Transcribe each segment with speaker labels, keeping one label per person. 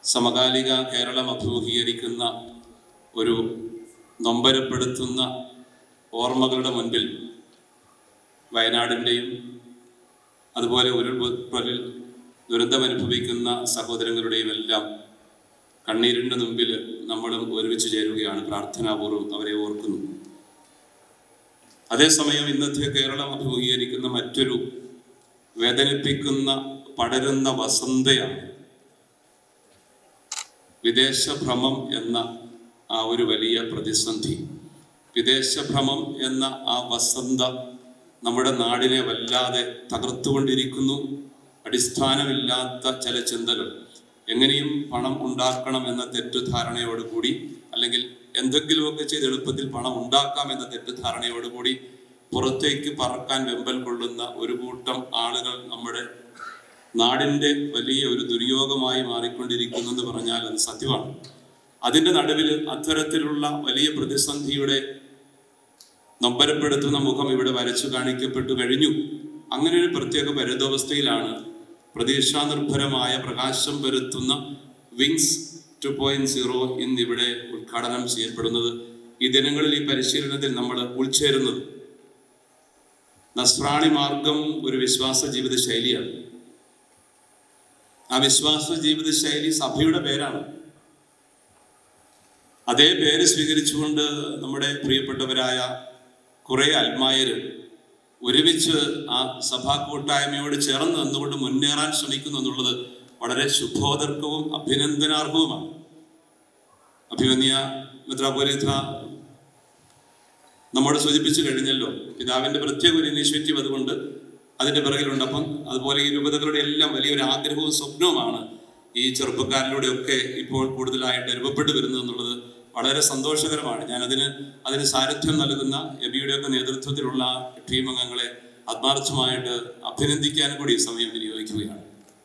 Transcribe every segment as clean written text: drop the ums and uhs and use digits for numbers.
Speaker 1: സമകാലിക കേരളം അഭിമുഖീകരിക്കുന്ന ഒരു നൊമ്പരപ്പെടുത്തുന്ന ഓർമ്മകളുടെ മുൻപിൽ വയനാടിൻ്റെയും അതുപോലെ ഉരുൾപൊട്ടലിൽ ദുരന്തമനുഭവിക്കുന്ന സഹോദരങ്ങളുടെയും എല്ലാം കണ്ണീരിൻ്റെ മുമ്പിൽ നമ്മളും ഒരുമിച്ച് ചേരുകയാണ്. പ്രാർത്ഥനാപൂർവ്വം അവരെ ഓർക്കുന്നു. അതേസമയം ഇന്നത്തെ കേരളം അഭിമുഖീകരിക്കുന്ന മറ്റൊരു വേദനിപ്പിക്കുന്ന പടരുന്ന വസന്തയാണ് വിദേശഭ്രമം എന്ന ആ ഒരു വലിയ പ്രതിസന്ധി. വിദേശഭ്രമം എന്ന ആ വസന്ത നമ്മുടെ നാടിനെ വല്ലാതെ തകർത്തുകൊണ്ടിരിക്കുന്നു. അടിസ്ഥാനമില്ലാത്ത ചില ചിന്തകൾ, എങ്ങനെയും പണം ഉണ്ടാക്കണം എന്ന തെറ്റിദ്ധാരണയോടുകൂടി, അല്ലെങ്കിൽ എന്തെങ്കിലുമൊക്കെ ചെയ്ത് എളുപ്പത്തിൽ പണം ഉണ്ടാക്കാം എന്ന തെറ്റിദ്ധാരണയോടുകൂടി പുറത്തേക്ക് പറക്കാൻ വെമ്പൽ കൊള്ളുന്ന ഒരു കൂട്ടം ആളുകൾ നമ്മുടെ നാടിൻ്റെ വലിയ ഒരു ദുര്യോഗമായി മാറിക്കൊണ്ടിരിക്കുന്നു എന്ന് പറഞ്ഞാൽ അത് സത്യമാണ്. അതിൻ്റെ നടുവിൽ അത്തരത്തിലുള്ള വലിയ പ്രതിസന്ധിയുടെ നൊമ്പരപ്പെടുത്തുന്ന മുഖം ഇവിടെ വരച്ചു കാണിക്കപ്പെട്ടു കഴിഞ്ഞു. അങ്ങനെ ഒരു പ്രത്യേക പരിതോവസ്ഥയിലാണ് പ്രതീക്ഷാനിർഭരമായ പ്രകാശം വരുത്തുന്ന വിങ്സ് 2.0 ഇന്നിവിടെ ഉദ്ഘാടനം ചെയ്യപ്പെടുന്നത്. ഈ ദിനങ്ങളിൽ ഈ പരിശീലനത്തിൽ നമ്മൾ ഉൾച്ചേരുന്നത് നസ്രാണി മാർഗം ഒരു വിശ്വാസ ജീവിത ശൈലിയാണ്. ആ വിശ്വാസ ജീവിത ശൈലി സഭയുടെ പേരാണ്. അതേ പേര് സ്വീകരിച്ചുകൊണ്ട് നമ്മുടെ പ്രിയപ്പെട്ടവരായ കുറേ ആത്മായര് ഒരുമിച്ച് ആ സഭാ കൂട്ടായ്മയോട് ചേർന്ന് നിന്നുകൊണ്ട് മുന്നേറാൻ ശ്രമിക്കുന്നു എന്നുള്ളത് വളരെ ശുഭോദർക്കവും അഭിനന്ദനാർഹവുമാണ്. അഭിമന്യ മെത്രാപ്പോലീത്ത നമ്മോട് സൂചിപ്പിച്ചു കഴിഞ്ഞല്ലോ, പിതാവിൻ്റെ പ്രത്യേക ഒരു ഇനീഷ്യേറ്റീവ് അതുകൊണ്ട് അതിൻ്റെ പിറകിലുണ്ട്. അപ്പം അതുപോലെ ഈ രൂപതകളുടെ എല്ലാം വലിയൊരു ആഗ്രഹവും സ്വപ്നവുമാണ് ഈ ചെറുപ്പക്കാരിലൂടെയൊക്കെ ഇപ്പോൾ കൂടുതലായിട്ട് രൂപപ്പെട്ടു വരുന്നത് എന്നുള്ളത് വളരെ സന്തോഷകരമാണ്. അതിന് സാരഥ്യം നൽകുന്ന എബിയുടെയൊക്കെ നേതൃത്വത്തിലുള്ള ടീം അംഗങ്ങളെ ആത്മാർത്ഥമായിട്ട് അഭിനന്ദിക്കാൻ കൂടി സമയം വിനിയോഗിക്കുകയാണ്.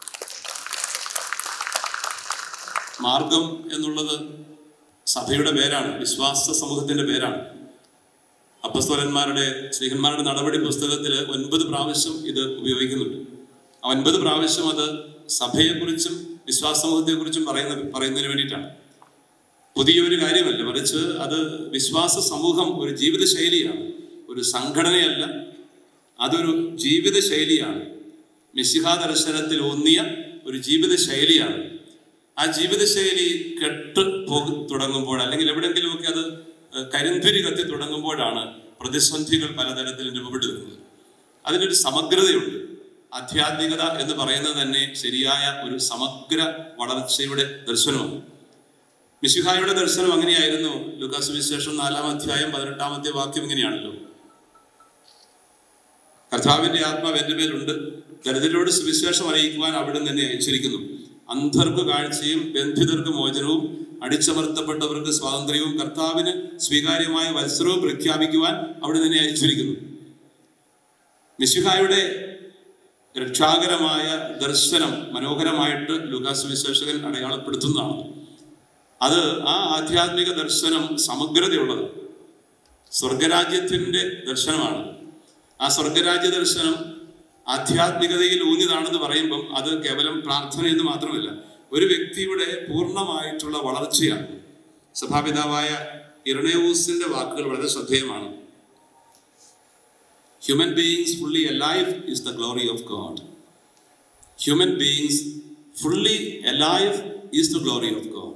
Speaker 1: മാർഗം എന്നുള്ളത് സഭയുടെ പേരാണ്, വിശ്വാസ സമൂഹത്തിൻ്റെ പേരാണ്. അപ്പസ്തോലന്മാരുടെ ശ്രീഹന്മാരുടെ നടപടി പുസ്തകത്തിൽ 9 പ്രാവശ്യം ഇത് ഉപയോഗിക്കുന്നുണ്ട്. ആ 9 പ്രാവശ്യം അത് സഭയെക്കുറിച്ചും വിശ്വാസ സമൂഹത്തെക്കുറിച്ചും പറയുന്നതിന് വേണ്ടിയിട്ടാണ്. പുതിയൊരു കാര്യമല്ല, മറിച്ച് അത് വിശ്വാസ സമൂഹം ഒരു ജീവിത ശൈലിയാണ്, ഒരു സംഘടനയല്ല, അതൊരു ജീവിത ശൈലിയാണ്. മിശിഹാ ദർശനത്തിൽ ഊന്നിയ ഒരു ജീവിത ശൈലിയാണ്. ആ ജീവിതശൈലി കെട്ട് തുടങ്ങുമ്പോൾ, അല്ലെങ്കിൽ എവിടെയെങ്കിലുമൊക്കെ അത് കരിന്തിരി കത്തി തുടങ്ങുമ്പോഴാണ് പ്രതിസന്ധികൾ പലതരത്തിൽ രൂപപ്പെട്ടു വരുന്നത്. അതിനൊരു സമഗ്രതയുണ്ട്. ആധ്യാത്മികത എന്ന് പറയുന്നത് തന്നെ ശരിയായ ഒരു സമഗ്ര വളർച്ചയുടെ ദർശനമാണ്. മിശിഹായുടെ ദർശനം അങ്ങനെയായിരുന്നു. ലൂക്കാ സുവിശേഷം 4-ാം അധ്യായം 18-ാമത്തെ വാക്യം ഇങ്ങനെയാണല്ലോ: കർത്താവിന്റെ ആത്മാവ് എൻ്റെ മേലുണ്ട്, ദരിദ്രരോട് സുവിശേഷം അറിയിക്കുവാൻ അവിടുന്ന് എന്നെ അയച്ചിരിക്കുന്നു. അന്ധർക്ക് കാഴ്ചയും ബന്ധിതർക്ക് മോചനവും അടിച്ചമർത്തപ്പെട്ടവർക്ക് സ്വാതന്ത്ര്യവും കർത്താവിന് സ്വീകാര്യമായ വത്സരവും പ്രഖ്യാപിക്കുവാൻ അവിടുന്ന് എന്നെ അയച്ചിരിക്കുന്നു. മിശിഹായുടെ രക്ഷാകരമായ ദർശനം മനോഹരമായിട്ട് ലൂക്കാ സുവിശേഷകൻ അടയാളപ്പെടുത്തുന്നതാണ്. അത് ആ ആധ്യാത്മിക ദർശനം സമഗ്രതയുള്ളത് സ്വർഗരാജ്യത്തിൻ്റെ ദർശനമാണ്. ആ സ്വർഗരാജ്യ ദർശനം ആധ്യാത്മികതയിൽ ഊന്നിയതാണെന്ന് പറയുമ്പം അത് കേവലം പ്രാർത്ഥനയെന്ന് മാത്രമല്ല, ഒരു വ്യക്തിയുടെ പൂർണ്ണമായിട്ടുള്ള വളർച്ചയാണ്. സഭാപിതാവായ ഇരണേവൂസിന്റെ വാക്കുകൾ വളരെ ശ്രദ്ധേയമാണ്. Human beings fully alive is the glory of God. Human beings fully alive is the glory of God.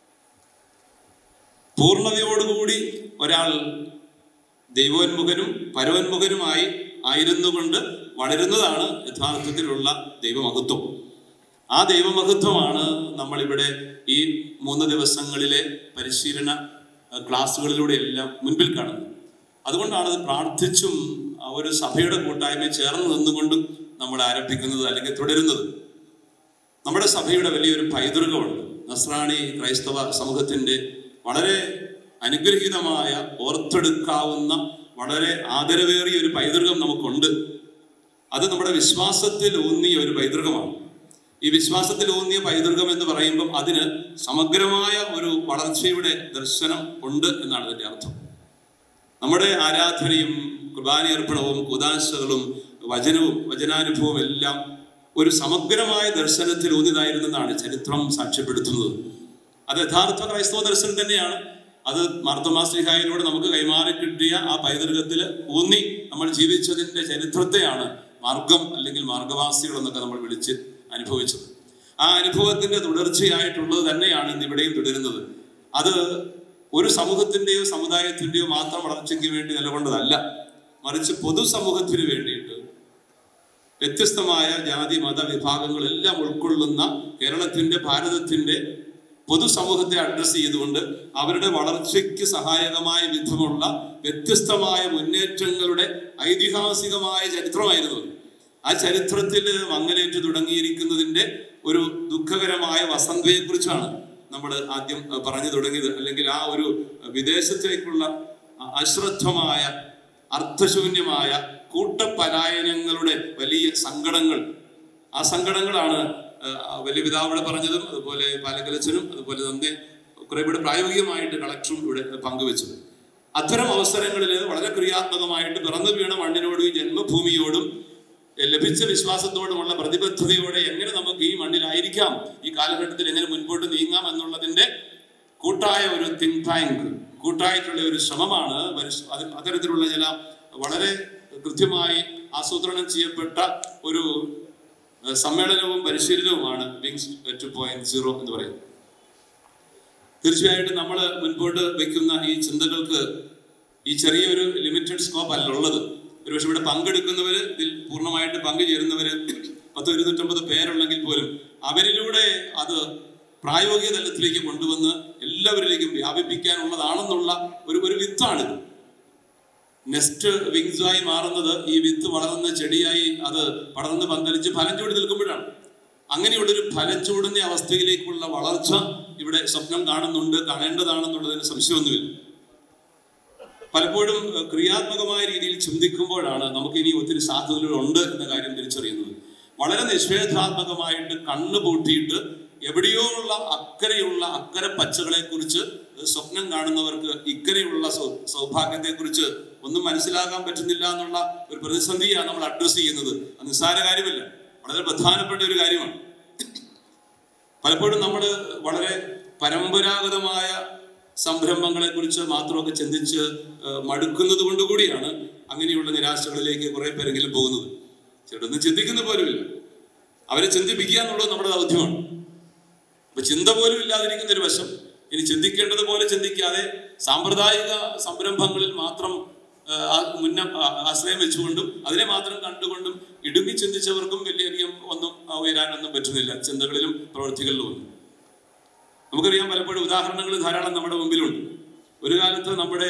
Speaker 1: പൂർണ്ണതയോടുകൂടി ഒരാൾ ദൈവോന്മുഖനും പരോന്മുഖനുമായി ആയിരുന്നുകൊണ്ട് വളരുന്നതാണ് യഥാർത്ഥത്തിലുള്ള ദൈവമഹത്വം. ആ ദൈവമഹത്വമാണ് നമ്മളിവിടെ ഈ 3 ദിവസങ്ങളിലെ പരിശീലന ക്ലാസ്സുകളിലൂടെ എല്ലാം മുൻപിൽ കാണുന്നത്. അതുകൊണ്ടാണ് അത് പ്രാർത്ഥിച്ചും ഒരു സഭയുടെ കൂട്ടായ്മ ചേർന്ന് നിന്നുകൊണ്ടും നമ്മൾ ആരംഭിക്കുന്നത് അല്ലെങ്കിൽ തുടരുന്നത്. നമ്മുടെ സഭയുടെ വലിയൊരു പൈതൃകമുണ്ട്. നസ്രാണി ക്രൈസ്തവ സമൂഹത്തിൻ്റെ വളരെ അനുഗ്രഹീതമായ, ഓർത്തെടുക്കാവുന്ന, വളരെ ആദരവേറിയ ഒരു പൈതൃകം നമുക്കുണ്ട്. അത് നമ്മുടെ വിശ്വാസത്തിൽ ഊന്നിയ ഒരു പൈതൃകമാണ്. ഈ വിശ്വാസത്തിൽ ഊന്നിയ പൈതൃകം എന്ന് പറയുമ്പം അതിന് സമഗ്രമായ ഒരു വളർച്ചയുടെ ദർശനം ഉണ്ട് എന്നാണ് അതിൻ്റെ അർത്ഥം. നമ്മുടെ ആരാധനയും കുർബാന അർപ്പണവും കൂദാശകളും വചനവും വചനാനുഭവവും എല്ലാം ഒരു സമഗ്രമായ ദർശനത്തിൽ ഊന്നിയതായിരുന്നെന്നാണ് ചരിത്രം സാക്ഷ്യപ്പെടുത്തുന്നത്. അത് യഥാർത്ഥ ക്രൈസ്തവ ദർശനം തന്നെയാണ്. അത് മാർത്തോമാ ശ്ലീഹായിലൂടെ നമുക്ക് കൈമാറി കിട്ടിയ ആ പൈതൃകത്തിൽ ഊന്നി നമ്മൾ ജീവിച്ചതിൻ്റെ ചരിത്രത്തെയാണ് മാർഗം അല്ലെങ്കിൽ മാർഗവാസികൾ എന്നൊക്കെ നമ്മൾ വിളിച്ച് അനുഭവിച്ചത്. ആ അനുഭവത്തിന്റെ തുടർച്ചയായിട്ടുള്ളത് തന്നെയാണ് ഇന്ന് ഇവിടെയും തുടരുന്നത്. അത് ഒരു സമൂഹത്തിന്റെയോ സമുദായത്തിന്റെയോ മാത്രം വളർച്ചയ്ക്ക് വേണ്ടി നിലകൊണ്ടതല്ല, മറിച്ച് പൊതുസമൂഹത്തിന് വേണ്ടിയിട്ട് വ്യത്യസ്തമായ ജാതി മത വിഭാഗങ്ങളെല്ലാം ഉൾക്കൊള്ളുന്ന കേരളത്തിന്റെ ഭാരതത്തിന്റെ പൊതുസമൂഹത്തെ അഡ്രസ് ചെയ്തുകൊണ്ട് അവരുടെ വളർച്ചയ്ക്ക് സഹായകമായ വിധമുള്ള വ്യത്യസ്തമായ മുന്നേറ്റങ്ങളുടെ ഐതിഹാസികമായ ചരിത്രമായിരുന്നു. ആ ചരിത്രത്തിൽ മങ്ങലേറ്റ് തുടങ്ങിയിരിക്കുന്നതിന്റെ ഒരു ദുഃഖകരമായ വസന്തയെക്കുറിച്ചാണ് നമ്മൾ ആദ്യം പറഞ്ഞു തുടങ്ങിയത്. അല്ലെങ്കിൽ ആ ഒരു വിദേശത്തേക്കുള്ള അശ്രദ്ധമായ അർത്ഥശൂന്യമായ കൂട്ടപലായനങ്ങളുടെ വലിയ സങ്കടങ്ങൾ, ആ സങ്കടങ്ങളാണ് വലിയ പിതാവിടെ പറഞ്ഞതും അതുപോലെ പാലക്കലച്ചനും അതുപോലെ തന്നെ കുറെ കൂടെ പ്രായോഗികമായിട്ട് കളക്ടറും ഇവിടെ പങ്കുവെച്ചത്. അത്തരം അവസരങ്ങളിൽ വളരെ ക്രിയാത്മകമായിട്ട് പിറന്നു വീണ മണ്ണിനോടും ഈ ജന്മഭൂമിയോടും ലഭിച്ച വിശ്വാസത്തോടുമുള്ള പ്രതിബദ്ധതയോടെ എങ്ങനെ നമുക്ക് ഈ മണ്ണിലായിരിക്കാം, ഈ കാലഘട്ടത്തിൽ എങ്ങനെ മുൻപോട്ട് നീങ്ങാം എന്നുള്ളതിന്റെ കൂട്ടായ ഒരു തിങ്ക് ടാങ്ക്, കൂട്ടായിട്ടുള്ള ഒരു ശ്രമമാണ്. അത്തരത്തിലുള്ള ചില വളരെ കൃത്യമായി ആസൂത്രണം ചെയ്യപ്പെട്ട ഒരു സമ്മേളനവും പരിശീലനവുമാണ് വിങ്സ് 2.0 എന്ന് പറയുന്നത്. തീർച്ചയായിട്ടും നമ്മൾ മുൻപോട്ട് വയ്ക്കുന്ന ഈ ചിന്തകൾക്ക് ഈ ചെറിയൊരു ലിമിറ്റഡ് സ്കോപ്പ് അല്ല ഉള്ളത്. ഒരുപക്ഷെ ഇവിടെ പങ്കെടുക്കുന്നവർ, ഇതിൽ പൂർണ്ണമായിട്ട് പങ്കുചേരുന്നവര് 100-250 പേരുണ്ടെങ്കിൽ പോലും അവരിലൂടെ അത് പ്രായോഗിക തലത്തിലേക്ക് കൊണ്ടുവന്ന് എല്ലാവരിലേക്കും വ്യാപിപ്പിക്കാനുള്ളതാണെന്നുള്ള ഒരു വിത്താണിത്. നെക്സ്റ്റ് വിങ്സായി മാറുന്നത് ഈ വിത്ത് വളർന്ന് ചെടിയായി അത് പടർന്ന് പന്തലിച്ച് ഫലം ചൂടി നിൽക്കുമ്പോഴാണ്. അങ്ങനെയുള്ളൊരു ഫലം ചൂടുന്ന അവസ്ഥയിലേക്കുള്ള വളർച്ച ഇവിടെ സ്വപ്നം കാണുന്നുണ്ട്, കാണേണ്ടതാണെന്നുള്ളതിന് സംശയമൊന്നുമില്ല. പലപ്പോഴും ക്രിയാത്മകമായ രീതിയിൽ ചിന്തിക്കുമ്പോഴാണ് നമുക്ക് ഇനി ഒത്തിരി സാധ്യതകളുണ്ട് എന്ന കാര്യം തിരിച്ചറിയുന്നത്. വളരെ നിഷേധാത്മകമായിട്ട് കണ്ണു പൂട്ടിയിട്ട് എവിടെയോ ഉള്ള അക്കരെ പച്ചകളെ കുറിച്ച് സ്വപ്നം കാണുന്നവർക്ക് ഇക്കരെയുള്ള സൗഭാഗ്യത്തെക്കുറിച്ച് ഒന്നും മനസ്സിലാക്കാൻ പറ്റുന്നില്ല എന്നുള്ള ഒരു പ്രതിസന്ധിയാണ് നമ്മൾ അഡ്രസ് ചെയ്യുന്നത്. അത് നിസ്സാര കാര്യമല്ല, വളരെ പ്രധാനപ്പെട്ട ഒരു കാര്യമാണ്. പലപ്പോഴും നമ്മൾ വളരെ പരമ്പരാഗതമായ സംരംഭങ്ങളെ കുറിച്ച് മാത്രമൊക്കെ ചിന്തിച്ച് മടുക്കുന്നത് കൊണ്ടുകൂടിയാണ് അങ്ങനെയുള്ള നിരാശകളിലേക്ക് കുറെ പേരെങ്കിലും പോകുന്നത്. ചിലരൊന്നും ചിന്തിക്കുന്ന പോലുമില്ല, അവരെ ചിന്തിപ്പിക്കുക എന്നുള്ളത് നമ്മുടെ ദൗത്യമാണ്. അപ്പൊ ചിന്ത പോലും ഇല്ലാതിരിക്കുന്ന ഒരു വശം, ഇനി ചിന്തിക്കേണ്ടത് പോലെ ചിന്തിക്കാതെ സാമ്പ്രദായിക സംരംഭങ്ങളിൽ മാത്രം ആശ്രയം വെച്ചുകൊണ്ടും അതിനെ മാത്രം കണ്ടുകൊണ്ടും ഇടുങ്ങി ചിന്തിച്ചവർക്കും വലിയധികം ഒന്നും ഉയരാനൊന്നും പറ്റുന്നില്ല, ചിന്തകളിലും പ്രവൃത്തികളിലും ഒന്നും. നമുക്കറിയാം, പലപ്പോഴും ഉദാഹരണങ്ങൾ ധാരാളം നമ്മുടെ മുമ്പിലുണ്ട്. ഒരു കാലത്ത് നമ്മുടെ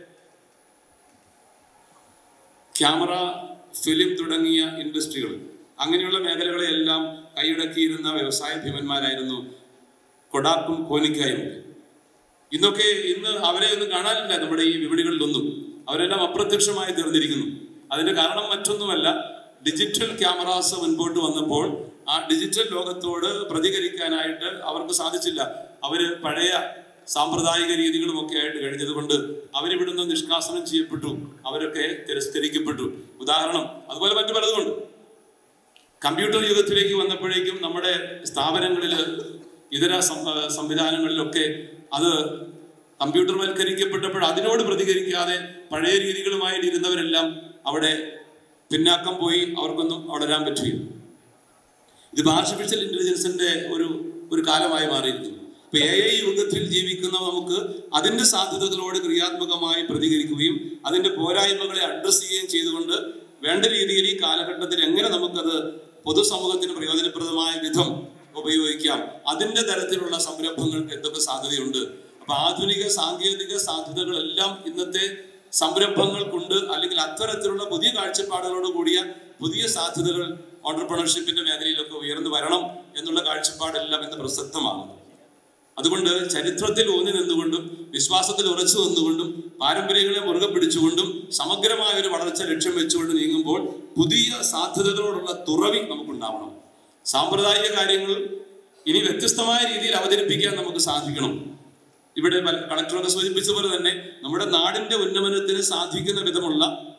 Speaker 1: ക്യാമറ, ഫിലിം തുടങ്ങിയ ഇൻഡസ്ട്രികൾ, അങ്ങനെയുള്ള മേഖലകളെല്ലാം കൈയടക്കിയിരുന്ന വ്യവസായ ഭീമന്മാരായിരുന്നു കൊഡാക്കും കോനിക്കായും. ഇന്ന് അവരെ ഒന്നും കാണാനില്ല നമ്മുടെ ഈ വിപണികളിലൊന്നും. അവരെല്ലാം അപ്രത്യക്ഷമായി തീർന്നിരിക്കുന്നു. അതിന്റെ കാരണം മറ്റൊന്നുമല്ല, ഡിജിറ്റൽ ക്യാമറാസ് മുൻപോട്ട് വന്നപ്പോൾ ആ ഡിജിറ്റൽ ലോകത്തോട് പ്രതികരിക്കാനായിട്ട് അവർക്ക് സാധിച്ചില്ല. അവര് പഴയ സാമ്പ്രദായിക രീതികളുമൊക്കെ ആയിട്ട് കഴിഞ്ഞതുകൊണ്ട് അവരിവിടുന്ന് നിഷ്കാസനം ചെയ്യപ്പെട്ടു, അവരൊക്കെ തിരസ്കരിക്കപ്പെട്ടു. ഉദാഹരണം അതുപോലെ മറ്റു പലതുമുണ്ട്. കമ്പ്യൂട്ടർ യുഗത്തിലേക്ക് വന്നപ്പോഴേക്കും നമ്മുടെ സ്ഥാപനങ്ങളിൽ, ഇതര സംവിധാനങ്ങളിലൊക്കെ അത് കമ്പ്യൂട്ടർവൽക്കരിക്കപ്പെട്ടപ്പോൾ അതിനോട് പ്രതികരിക്കാതെ പഴയ രീതികളുമായിട്ട് ഇരുന്നവരെല്ലാം അവിടെ പിന്നാക്കം പോയി, അവർക്കൊന്നും വളരാൻ പറ്റില്ല. ഇത് ആർട്ടിഫിഷ്യൽ ഇന്റലിജൻസിന്റെ ഒരു കാലമായി മാറിയിരിക്കുന്നു. ഇപ്പൊ AI യുഗത്തിൽ ജീവിക്കുന്ന നമുക്ക് അതിന്റെ സാധ്യതകളോട് ക്രിയാത്മകമായി പ്രതികരിക്കുകയും അതിന്റെ പോരായ്മകളെ അഡ്രസ് ചെയ്യുകയും ചെയ്തുകൊണ്ട് വേണ്ട രീതിയിൽ ഈ കാലഘട്ടത്തിൽ എങ്ങനെ നമുക്കത് പൊതുസമൂഹത്തിന് പ്രയോജനപ്രദമായ വിധം ഉപയോഗിക്കാം, അതിന്റെ തരത്തിലുള്ള സംരംഭങ്ങൾക്ക് എന്തൊക്കെ സാധ്യതയുണ്ട്. അപ്പൊ ആധുനിക സാങ്കേതിക സാധ്യതകളെല്ലാം ഇന്നത്തെ സംരംഭങ്ങൾക്കുണ്ട്. അല്ലെങ്കിൽ അത്തരത്തിലുള്ള പുതിയ കാഴ്ചപ്പാടുകളോട് കൂടിയ പുതിയ സാധ്യതകൾ ഓൺട്രപ്രണർഷിപ്പിന്റെ മേഖലയിലൊക്കെ ഉയർന്നു വരണം എന്നുള്ള കാഴ്ചപ്പാടെല്ലാം ഇന്ന് പ്രസക്തമാകുന്നു. അതുകൊണ്ട് ചരിത്രത്തിൽ ഊന്നി നിന്നുകൊണ്ടും വിശ്വാസത്തിൽ ഉറച്ചു നിന്നുകൊണ്ടും പാരമ്പര്യങ്ങളെ മുറുകെ പിടിച്ചുകൊണ്ടും സമഗ്രമായ ഒരു വളർച്ച ലക്ഷ്യം വെച്ചുകൊണ്ട് നീങ്ങുമ്പോൾ പുതിയ സാധ്യതകളോടുള്ള തുറവി നമുക്കുണ്ടാവണം. സാമ്പ്രദായിക കാര്യങ്ങൾ ഇനി വ്യത്യസ്തമായ രീതിയിൽ അവതരിപ്പിക്കാൻ നമുക്ക് സാധിക്കണം. ഇവിടെ കളക്ടറൊക്കെ സൂചിപ്പിച്ച പോലെ തന്നെ നമ്മുടെ നാടിന്റെ ഉന്നമനത്തിന് സാധിക്കുന്ന വിധമുള്ള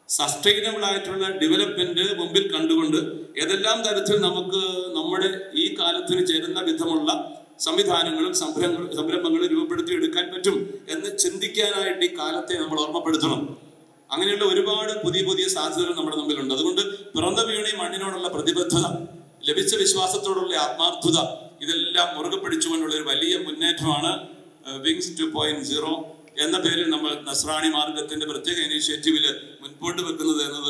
Speaker 1: സസ്റ്റൈനബിൾ ആയിട്ടുള്ള ഡെവലപ്മെന്റ് മുമ്പിൽ കണ്ടുകൊണ്ട് ഏതെല്ലാം തരത്തിൽ നമുക്ക് നമ്മുടെ ഈ കാലത്തിന് ചേരുന്ന വിധമുള്ള സംവിധാനങ്ങളും സംരംഭങ്ങളും രൂപപ്പെടുത്തി എടുക്കാൻ പറ്റും എന്ന് ചിന്തിക്കാനായിട്ട് ഈ കാലത്തെ നമ്മൾ ഓർമ്മപ്പെടുത്തണം. അങ്ങനെയുള്ള ഒരുപാട് പുതിയ പുതിയ സാധ്യതകൾ നമ്മുടെ മുമ്പിലുണ്ട്. അതുകൊണ്ട് പിറന്ന വീണ മണ്ണിനോടുള്ള പ്രതിബദ്ധത, ലഭിച്ച വിശ്വാസത്തോടുള്ള ആത്മാർത്ഥത, ഇതെല്ലാം മുറുകെ പിടിച്ചുകൊണ്ടുള്ള ഒരു വലിയ മുന്നേറ്റമാണ് വിങ്സ് 2.0 എന്ന പേരിൽ നമ്മൾ നസ്രാണി മാർഗത്തിന്റെ പ്രത്യേക ഇനീഷ്യേറ്റീവില് മുൻപോട്ട് വെക്കുന്നത് എന്നത്